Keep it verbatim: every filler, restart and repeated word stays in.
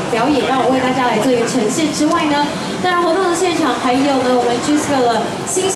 表演，让我为大家来做一个呈现之外呢，当然活动的现场还有呢我们 G S K 的新。